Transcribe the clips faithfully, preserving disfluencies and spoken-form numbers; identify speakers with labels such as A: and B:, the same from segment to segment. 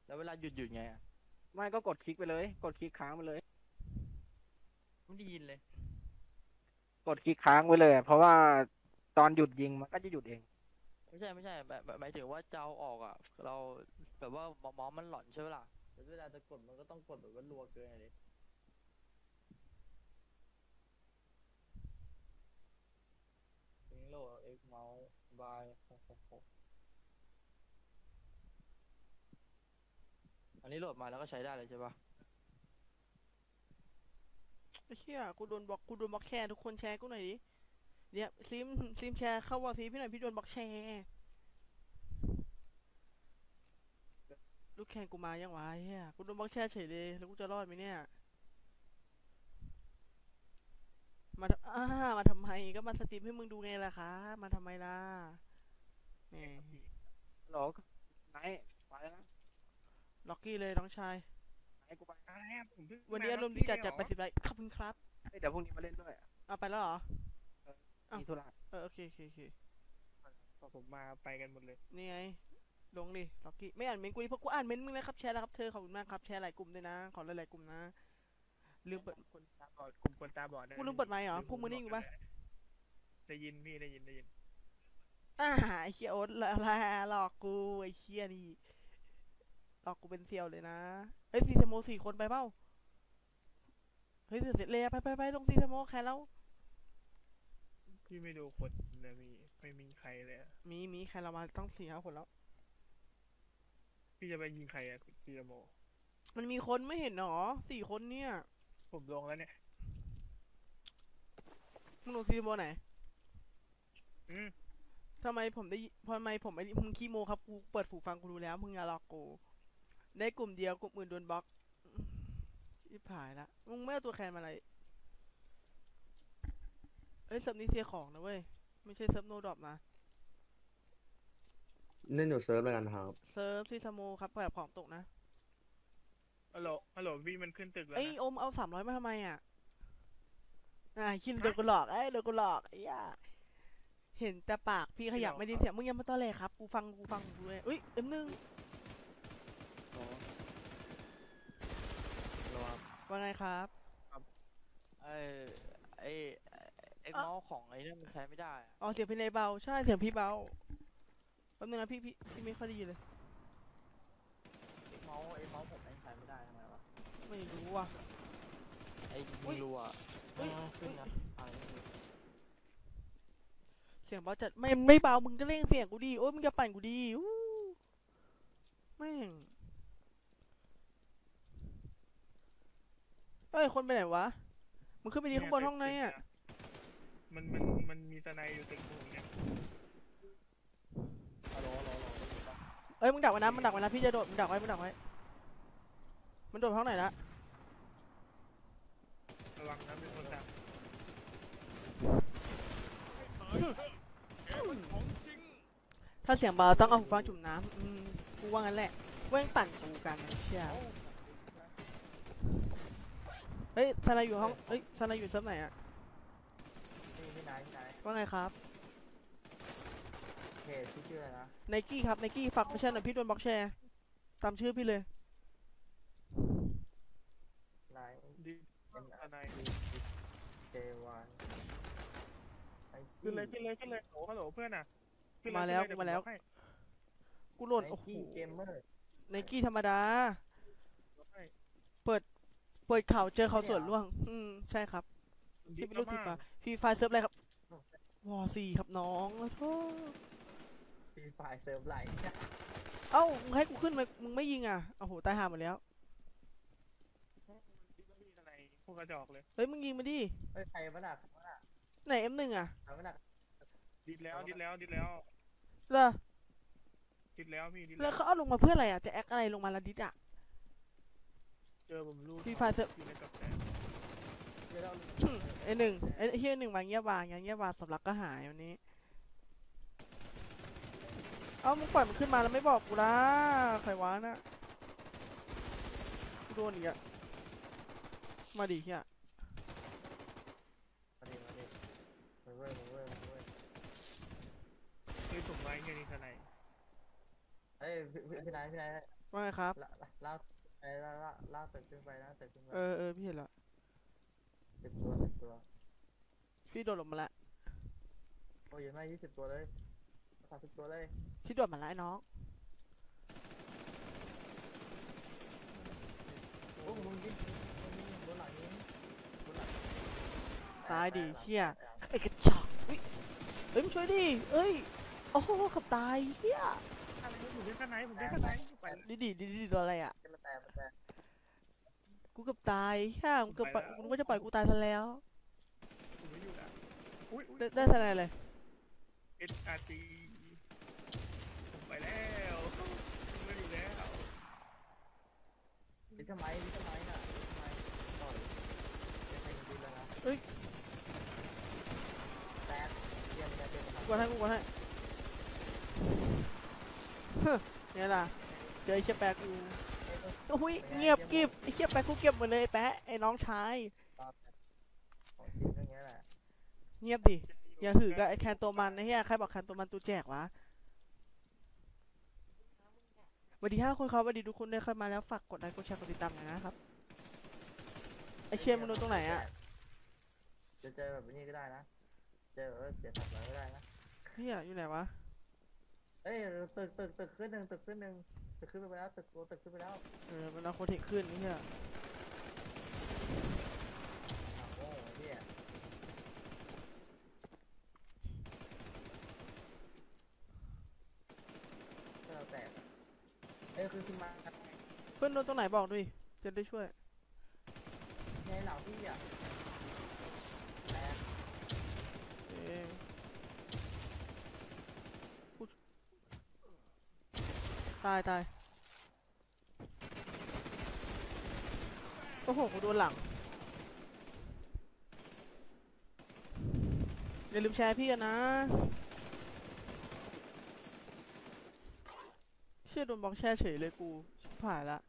A: แล้วเวลาหยุดหยุดไงอ่ะ
B: ไม่ก็กดคลิกไปเลยกดคลิกค้างไปเลย
A: ไม่ได้ยินเลย
B: กดคลิกค้างไว้เลยเพราะว่าตอนหยุดยิงมันก็จะหยุดเอง
A: ไม่ใช่ไม่ใช่แบบแบบหมายถึงว่าจะเอาออกอ่ะเราแบบว่ามอมมันหลอนใช่ไหมล่ะแต่เวลาจะกดมันก็ต้องกดแบบว่ารัวเกินเลยลิงโหลดเอ็กเมาส์บายหกหกหกอันนี้โหลดมาแล้วก็ใช้ได้เลยใช่ปะ
C: ไอ้เชี่ยกูโดนบล็อกกูโดนบล็อกแชร์ทุกคนแชร์กูหน่อยดิเนี่ยซิมซิมแชร์เข้าว่าซิพี่หน่อยพี่โดนบล็อกแชร์ลูกแข่งกูมายังวะเฮียกูโดนบล็อกแชร์เฉยเลยแล้วกูจะรอดไหมเนี่ยมาทำอ่ามาทำไมก็มาสตรีมให้มึงดูไงล่ะคะมาทำไมล่ะแหม
B: หรอไหนไปแล้วนะ
C: ล็อกกี้เลยน้องชาย
B: ไหนกูไป
D: อะไรอะผมเพิ่ง
C: วัน
D: มา
C: นี้อาร
D: ล็อก
C: มณ์ดีจัดจัด
D: กี้เลยเหรอ
C: ไปสิบไลค์ขอบคุณครับ
B: เฮ้ยเดี๋ยวพรุ่งนี้มาเล่นด้วยอะ
C: เอาไปแล้วเหรอ
B: เออ
C: อ้าว
B: มีธุระ
C: เออโอเคโอเคโอเค
D: พอผมมาไปกันหมดเลย
C: นี่ไงลงดิล็อกกี้ไม่อ่านเมนต์กูดิเพราะกูอ่านเมนต์มึงแล้วครับแชร์แล้วครับเธอขอบคุณมากครับแชร์หลายกลุ่มด้วยนะขอหลายๆกลุ่มนะลืมเปิด
D: แนะนำคนตาบอดกลุ่มคนตาบอดนะ
C: กูลืม
D: พี่
C: เปิดไมค์เหรอ
D: หรือผม
C: พวกมึงนี่อยู่ปะ
D: บอกกันเลยได้ยินพี่ได้ยินได้ยิน
C: อ่าไอ้เคียโอ๊ตละละหลอกกูไอ้เคียนี่หลอกกูเป็นเซียวเลยนะเฮ้ยซีสโมสี่คนไปเปล่าเฮ้ยเสร็จเลยไปไปไปลงซีสโมแค่แล้ว
D: พี่ไม่ดูคนนะมีไม่มีใครเลยอะ
C: มีมีใครเรามาต้องสี่ห้าคนแล้ว
D: พี่จะไปยิงใครอะซีโม
C: มันมีคนไม่เห็นหรอสี่คนเนี่ย
D: ผมลงแล้วเนี่ย
C: มึงลงซีสโมไหน
D: อืม
C: ทำไมผมได้ทำไมผมไม่มึงขี้โมครับกูเปิดหูฟังกูรู้แล้วมึงอย่าหลอกกูได้กลุ่มเดียวกลุ่มอื่นโดนบล็อกชิบหายละมึงไม่เอาตัวแคนมาอะไรเอ้ยเซิร์ฟนี้เสียของนะเว้ยไม่ใช่เซิร์ฟโนดรอปนะ
E: เล่นอยู่เซิร์ฟแล้วกันครับ
C: เซิร์ฟซีสโมครับแบบของตกนะ
D: ฮัลโหลฮัลโหลพี่มันขึ้นตึกแล้ว
C: เอ้ย
D: นะ
C: โอมเอาสามร้อยมาทำไมอ่ะอ่าคิดโดนกูหลอกเอ้ยโดนกูหลอกไอ้ย่าเห็นแต่ปากพี่ข
D: พี่ห
C: ยับ
D: รอกครับ
C: ไม่ได้เสียงมึงยังมาตอแหลครับกูฟังกูฟังกูเลยอุ้ยเอ็มหนึ่ง
A: โอ้รอ
C: ว่าไงครับ
A: ไอ้ไอ้เอ็ก
C: อ๋อ
A: เมาส์ของไอ้นี่มันใช้ไม่ได้อะ
C: อ๋อเสียงพี่เลยเบาใช่เสียงพี่เบาแป๊บนึงนะพี่พี่พี่ไม่ค่อยได้ยินเลย
A: เอ็กเมาส์ไอ้เมาส์ผมแม่งใช้ไม่ได้ทำไมวะ
C: ไม่รู้ว่ะ
A: ไอ้
C: อุ้ย
A: ไม่รู้อ่ะ
C: อุ้ย
A: ขึ้
C: อุ้ย
A: นนะอะไรไม่รู้
C: เสียงเบาจัดไม่ไม่เบามึงก็เร่งเสียงกูดีโอ้ยมึงจะปั่นกูดีอู้แม่งเอ้ยคนไปไหนวะมึงขึ้นไปดี
D: เนี่ย
C: ข้างบน
D: ตึก
C: ห้องไหนอ่ะ
D: ตึกเนี่ยมันมันมันมีสไนอยู่ตึกผมเนี่ย
A: ฮัลโหลฮัลโหลฮัลโหลได้ยินปะ
C: เอ้ยมึงดักไว้นะมึงดักไว้นะพี่จะโดดมึงดักไว้มึงดักไว้มันโดดห้องไหนละ
D: ระวังนะมีคนตาม
C: ถ้าเสียงเบาต้องเอาหูฟังจุ่มน้ำอืมกูว่างั้นแหละเว้งปั่นกูกันเชี่ยเฮ้ยซานาอยู่ห้องเฮ้ยซานาอยู่เซิร์ฟไหนอะ
A: พี่พี่นายพี่นาย
C: ว่าไงครับ
A: เพจที่ชื่ออะไรนะ
C: ไนกี้ครับไนกี้ฝากไม่ใช่หน่อยพี่โดนบล็อกแชร์ตามชื่อพี่เลย
A: นาย
D: ดิ
A: เอ็น
D: สไน
A: เจวันไอ
D: ขึ้
A: จี
D: นเลยขึ้นเลยขึ้นเลยโอ้ฮัลโหลเพื่อนอ่ะขึ้นเย
C: มาแล้ว
D: ขึ้
C: กู
D: นเย
C: มาแล้ว
D: เดี๋ยผบอให้
C: กูโหลด
A: ไน
C: โอ้โห
A: กี้เกมเมอร์
C: ไนกี้ธรรมดา
D: บอกให้
C: เปิดเปิดข่าวเจอเขา
A: ไม่
C: สวน
A: เหรอ
C: ร่วงอืมใช่ครับ
D: ดิ
C: พี่
D: ฟ
C: ไม่
D: แล้วมั้ง
C: รู้สีฟ้าฟรีไฟเซิร์ฟอะไรครับวอซีครับน้องขอโทษ
A: ฟรีไฟเซิร์ฟไหล
C: เอ้ามึงให้กูขึ้นมามึงไม่ยิงอ่ะโอ้โหตายห่าหมดแล้ว
D: ดิฟแล้วมีสไนพวกกระจอกเลย
C: เฮ้ยมึงยิงมาดิ
A: เฮ้ยใครมันอ่ะใครมันอ่ะ
C: ไหนเอ็มหนึ่งอ่ะ
A: ใครมันอ่ะ
D: ดิฟ
A: ใค
D: แล้วดิฟ
A: รมันอ่ะ
D: แล้วดิฟแล้ว
C: เหรอ
D: ดิฟแล้วพี่ดิฟ
C: แล้ว
D: แล้ว
C: เขาเอาลงมาเพื่ออะไรอ่ะจะแอคอะไรลงมาละดิดอ่ะ
D: เจอผมรูด
C: ฟรีไฟเซิร์ฟ
D: อยู่ในกับแส
A: เดี๋ยวเรา
C: ไอหนึ่งไอเฮียหนึ่งวางเงียบวางอย่างเงียบวางสำลักก็หายวันนี้เอ้ามึงปล่อยมันขึ้นมาแล้วไม่บอกกูละใครวะนะกูโดนอีกอะมาดิเฮีย
A: มาดิมาดิมาเว้ยมาเว้ยมาเว้ย
D: เฮ้ยผมไว้เงี้ยนี่สไน
A: เฮ้ยพี่พี่พี่นายพี่นาย
C: ว่าไงครับ
A: ลาลากไอ้ลากลากลากตึกขึ้นไปนะตึกขึ้นไป
C: เออเออพี่เห็นแล้ว
A: สิบตัวสิบตัว
C: พี่โดดลงมาละ
A: โอ้ยยังไม่ยี่สิบตัวเลยสามสิบตัวเลย
C: พี่โดดมาละไอ้น้อง
A: โอ้มึงยิงมึงยิงบนหลังยิงบนหลัง
C: ตายดิ
A: แตก
C: เฮีย
A: แตก
C: ไอ้กระจอกเฮ้ยเฮ้ยมึงช่วยดิเอ้ยโอ้โหเขับตายเฮีย
D: อะไรผมได้ข้างไหนผมได้ข้างไหนไปแล้ว
C: ดิดิดิดิโดนอะไรอ่ะ
A: มันแตกมันแตก
C: กูเกือบตายเฮียมึงเกือบปล่อย
D: ไปแล้ว
C: กูนึกว่าจะปล่อยกูตายซะแล้ว
D: ผมไม่อยู่นะอุ้ยอุ้ย
C: ได้ได้ทนายเลย
D: เอสอาร์จีผมไปแล้วผมไม่อยู่แล้ว
A: นี่ทำไมนี่ทำไมน่ะนี่ทำไมต่อยจะใครจะดีแล้วนะ
C: เอ้ย
A: แตกเตรียมจะเป็น
C: กูกดให้กูกดให้เฮ้ยเนี่ยล่ะเจอไอ้เชี่ยแปะกูโอ้ยเงียบกริบไอ้เชี่ยแปะกูเก็บหมดเลยไอ้แปะไอ้น้องชาย
A: ของจริงเรื่องนี้แหละ
C: เงียบดิอย่าหือกับไอ้แคนตัวมันไอ้เหี้ยใครบอกแคนตัวมันตัวแจกวะสวัสดีห้าคนครับสวัสดีทุกคนด้วยเข้ามาแล้วฝากกดไลค์กดแชร์กดติดตามหน่อยนะครับไอ้เชี่ยมึงดูตรงไหนอะ
A: จะเจอแบบนี้ก็ได้นะเจอเออเจ็ดสับอะไรก็ได้นะ
C: เฮียอยู่ไหนวะ
A: เอ้ยตึกตึกตึกขึ้นหนึ่งตึกขึ้นหนึ่งตึกขึ้นไปแล้วตึกโกตึกขึ้นไปแล้ว
C: เออมันเอาโคเทคขึ้นไอ้เฮีย
A: อ้าวโอ้เหี้ยก็เราแตกเอ้ยคือขึ้นมา
C: เพื่อนโดนตรงไหนบอกด้วยจะได้ช่วย
A: ในเหล่าพี่อ่ะแตก
C: เอ้ยกูตายตายโอ้โหกูโดนหลังอย่าลืมแชร์พี่กันนะเชื่อโดนบล็อกแชร์เฉยเลยกูชิบหายละ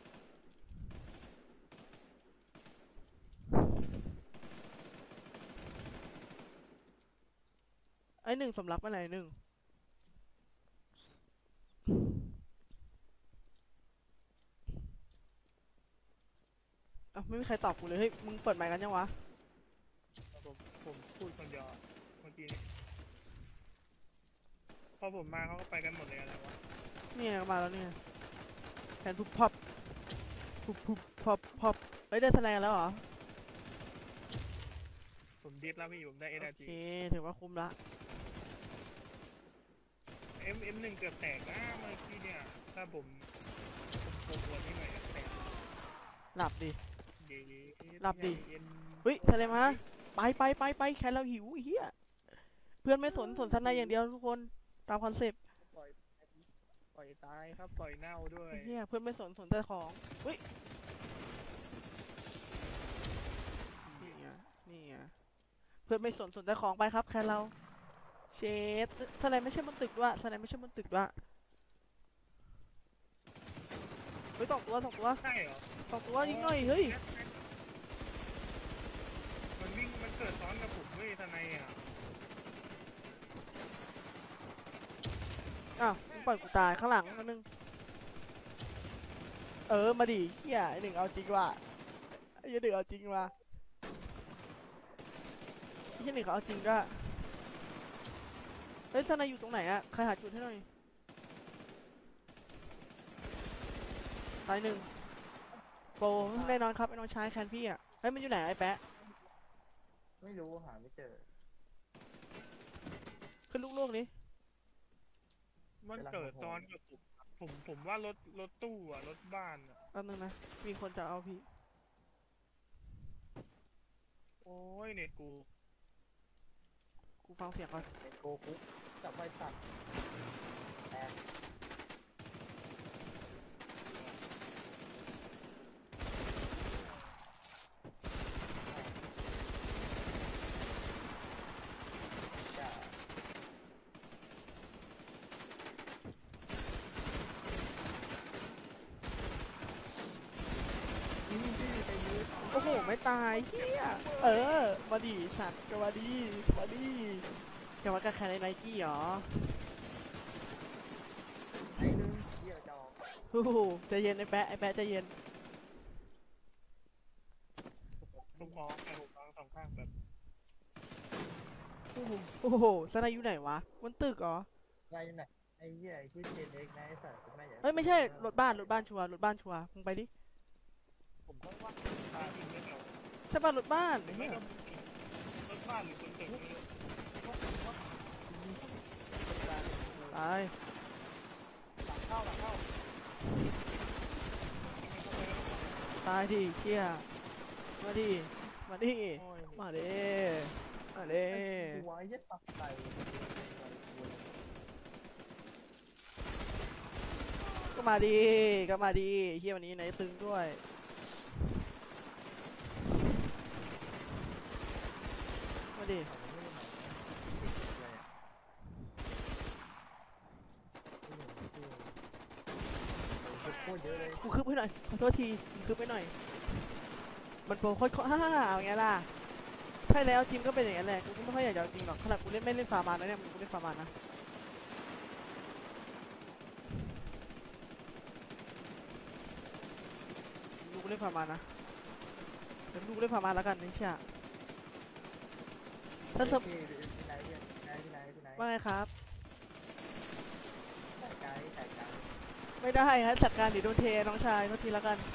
C: ไอหนึ่งสำลักไปไหนหนึ่งอ่ะไม่มีใครตอบกูเลยเฮ้ยมึงเปิดไมค์กันยังวะ
D: ผมผมพูดคนเดียวเมื่อกี้นี้พอผมมาเขาก็ไปกันหมดเลยอะไรวะ
C: เนี่ยมาแล้วเนี่ยแทนพุบพับพุบพุบพับพับเอ้ยได้แสดงแล้วเหรอ
D: ผมดิสแล้วพี่ผมได้เอส
C: โอ
D: อาร์
C: เค
D: จี
C: ถือว่าคุ้มละ
D: เอ็มเอ็มหนึ่งเกือบแตกนะเมื่อกี้เนี่ยถ้าผมผมโกงวันนี้หน่อยแตก
C: หลับดิ
D: เย้
C: หลับดิ
D: เอ็น
C: เฮ้ยแสดงมาไปไปไปไปแค่เราหิวไอ้เฮียเพื่อนไม่สนสนสนในอย่างเดียวทุกคนตามคอนเซปต์
D: ปล่อยปล่อยตายครับปล่อยเน่าด้วย
C: ไอ้เฮียเพื่อนไม่สนสนแต่ของเฮ้ยนี่ไงนี่ไงเพื่อนไม่สนสนแต่ของไปครับแค่เราเชดแสดงไม่ใช่บนตึกด้วยแสดงไม่ใช่บนตึกด้วยเฮ้ยสองตัวสองตัว
D: ใช่เหรอ
C: สองตัวยิงหน่อยเฮ้ย
D: มันวิ่งมันเกิดซ้อนกับผมเว้ยทนายอ่ะ
C: อ้าวมึงปล่อยกูตายข้างหลังอันนึงเออมาดิเฮียไอหนึ่งเอาจริงว่ะไอ้เหี้ยหนึ่งเอาจริงว่ะไอ้เหี้ยหนึ่งเขาเอาจริงด้วยเฮ้ยสนายอยู่ตรงไหนอะใครหาจุดให้หน่อยตายหนึ่งโปรแน่นอนครับไอ้น้องชายแคนพี่อะเฮ้ยมันอยู่ไหนไอ้แปะ
A: ไม่รู้หาไม่เจอ
C: ขึ้นลูกโลกนี้
D: มันเกิดซ้อนกับผมผมผมว่ารถรถตู้อ่ะรถบ้านอ่ะ
C: แป๊บนึงนะมีคนจะเอาพี่
D: โอ้ยเน็ตกู
C: กูฟังเสียงก่อน
A: เป็นโกคุกจับไปตัดแตก จ้า
C: โอ้โหไม่ตายเฮียเออมาดิสัตว์ก็มาดิมาดิจะมากับใครในไนกี้เหรอ
A: ไอ้นึงเหี้ยจอก
C: โอ้โหใจเย็นไอ้แปะไอ้แปะใจเย็น
D: ผมมองไอ้ผมมองสองข้างแบบ
C: โอ้โหโอ้โหสนายอยู่ไหนวะบนตึกเหรอ
A: อะไรอยู่ไหนไอ้เหี้ยไอ้ที่เจนเอ็กนะไอ้สัตว์แม่ใหญ่
C: เอ้ยไม่ใช่รถบ้านรถบ้านชัวร์รถบ้านชัวร์มึงไปดิ
D: ผมก็ว่าตาจริงไม่เอา
C: ใช่ป่ะรถบ้าน
D: หรือไม่ก็รถบ้านหรือบนตึกนี่
C: ตาย
A: หลังเข้าหลังเข้า
C: ตายดิเชี่ยมาดิมาดิ
A: โอ้ย
C: มาดิมาดิ
A: หัวไอ้ยัดตับไก่
C: ก็มาดิก็มาดิเชี่ยวันนี้ไหนตึงด้วยมาดิกูคืบให้หน่อยขอโทษทีกูคืบให้หน่อยมันโปรโคตรฮ่าฮ่าเอาไงล่ะใช่แล้วทีมก็เป็นอย่างนั้นแหละกูก็ไม่ค่อยอยากจะเอาจริงหรอกขนาดกูเล่นไม่เล่นฟาร์มานนะเนี่ยกูเล่นฟาร์มานนะดูกูเล่นฟาร์มานนะเดี๋ยวดูกูเล่นฟาร์มานแล้วกันนี่เชี่ยถ้าสม
A: ที่ไหนที่ไหนที่ไหนที่ไหน
C: ว่าไงครับ
A: แต่ไก่แต่ไก่
C: ไม่ได้ฮะจัดการเดี๋ยวโดนเทน้องชายโทษทีแล้วกัน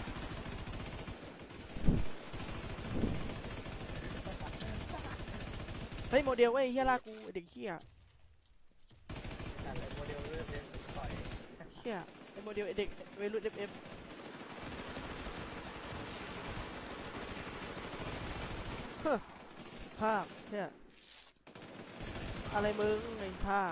C: เฮ้ยโมเดลเว้ยเฮียลากูไอ้เด็กเฮีย
A: แต่เลยโมเดลเรื่องเล่นต่อย
C: เฮียไอ้โมเดลไอ้เด็กเวรุ่นเอฟเอฟเฮ้อภาพเฮียอะไรมึงไอ้ท่า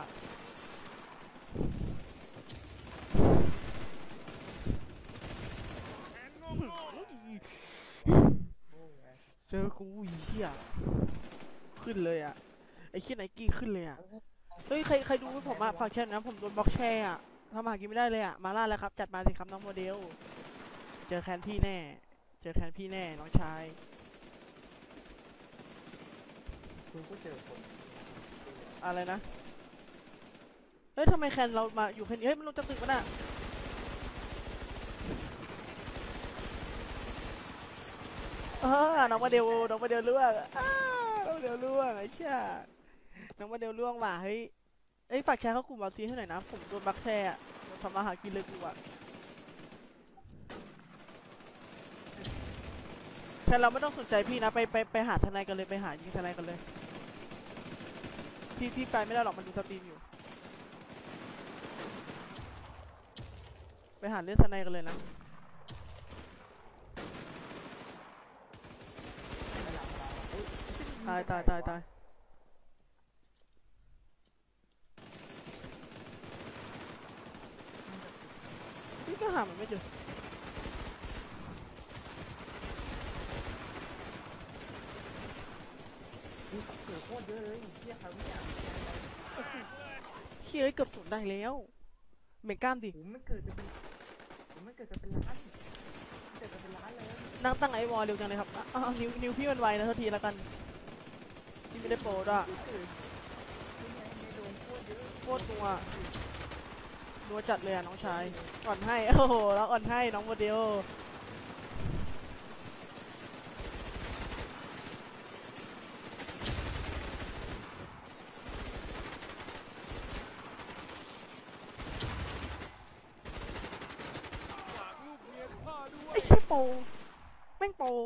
C: เจอกูอีเฮียขึ้นเลยอ่ะไอ้เฮียไนกี้ขึ้นเลยอ่ะเฮ้ยใครใครดูให้ผมอ่ะฝากแชร์นะผมโดนบล็อกแชร์อ่ะทำหากินไม่ได้เลยอ่ะมาล่าแล้วครับจัดมาสิครับน้องโมเดลเจอแคนพี่แน่เจอแคนพี่แน่น้องชาย
A: คุณก็เจอคน
C: อะไรนะเฮ้ยทำไมแคนเรามาอยู่แค่นี้เฮ้ยมันลงจากตึกมันอ่ะเออน้องโมเดลน้องโมเดลล่วงอ้าน้องโมเดลล่วงไอ้เชี่ยน้องโมเดลล่วงว่ะเฮ้ยเอ้ยฝากแชร์เข้ากลุ่มบอสซีให้หน่อยนะผมโดนบักแชร์อะทำมาหากินเลยกูอ่ะแค่เราไม่ต้องสนใจพี่นะไปไปไปหาทนายกันเลยไปหายิงทนายกันเลยพี่พี่ไปไม่ได้หรอกมันดูสตรีมอยู่ไปหาเล่นทนายกันเลยนะตายตายตายตายพี่ก็หามันไม่เจอ
A: เจอโคตรเยอะเลยเที่ยเขาเนี่ย
C: เฮ้ยเกือบสูญได้แล้วเหม็นกล้ามดิ
A: ผมไม่เกิดจะเป็นผมไม่เกิดจะเป็นล้านเกิดจะเป็นล้านเลย
C: นั่งตั้งไอวอลเร็วจังเลยครับอ่ะอ้าวนิ้วนิ้วพี่มันไวนะเท่าทีแล้วกันพี่ไม่ได้โปรด้วยโคตรนัวนัวจัดเลยอ่ะน้องชายอ่อนให้โอ้โหแล้วอ่อนให้น้องโมเดลไอ้เชี่ยโปรแม่งโปร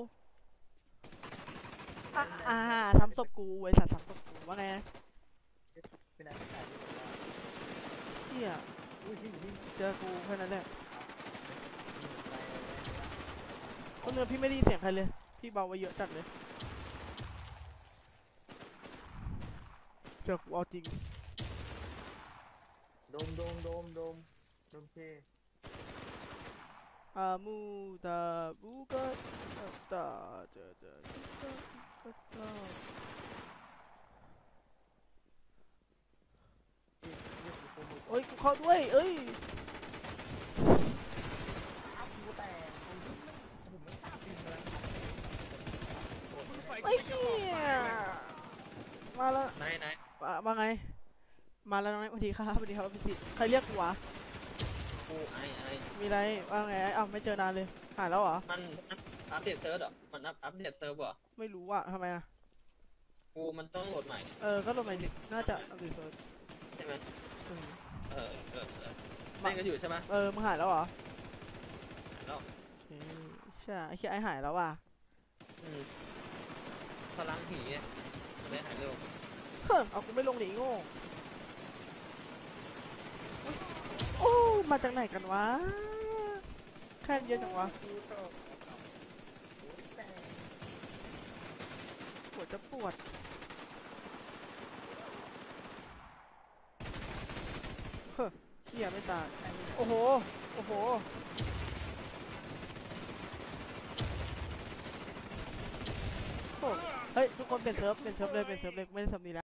C: อ่ะอ่าทำศพกูไอ้สัตว์ทำศพกูว่าไง
A: เป็นอะไรแต่
C: เชี่ย
A: อุ้ยที่ที่
C: เจอกูแค่นั้นแหละต้นเนื้อพี่ไม่ได้ยินเสียงใครเลยพี่เบาไว้เยอะจัดเลยเจอกูเอาจริง
A: โดมโดมโดมโดมโดมเท
C: อามูตาบูกะตาเจอเจอตา เอ้ยกูเข้าด้วยเอ้ย
A: กูแต่ผมไม่ทราบจริงเลย
C: ไอ้เหี้ยมาแล้ว
E: ไหนไหน
C: มามาไงมาแล้วน้องสวัสดีครับสวัสดีครับพี่สิใครเรียกกูวะ
E: กูไอ้ไอ้
C: มีอะไรว่าไงไอ้อ้าวไม่เจอนานเลยหายแล้วเหรอ
E: มันมันอัปเดตเซิร์ฟเหรอมันอัปอัปเดตเซิร์ฟเหรอ
C: ไม่รู้อ่ะทำไมอ่ะ
E: กูมันต้องโหลดใหม่
C: เออ ก็ลงไปดิน่าจะอัปเดตเซิร์ช
E: ใช่ไหม
C: อืม
E: เออเออเออเล่นกันอยู่ใช่ไหม
C: เออมึงหายแล้วเหรอ
E: แล้ว
C: โอเคใช่ไอ้เหี้ยไอ้หายแล้วว่ะ
E: อืมพลังผีเนี่ยทำไมหายเร็ว
C: เฮ้ยเอากูไม่ลงดิโง่โอ้มาจากไหนกันวะแค่เยอะจังวะปวดจะปวดเฮ้ยเหี้ยไม่ตายโอ้โหโอ้โหโอ้เฮ้ยทุกคนเปลี่ยนเซิร์ฟเปลี่ยนเซิร์ฟเลยเปลี่ยนเซิร์ฟเลยไม่ได้สำนีแล้ว